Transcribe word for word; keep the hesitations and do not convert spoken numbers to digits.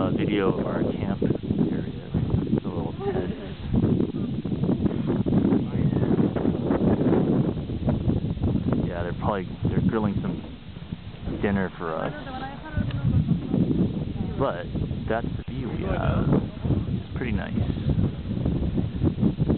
uh, video of our camp area. The little tents. Yeah, they're probably they're grilling some dinner for us. But that's the view we have. It's pretty nice.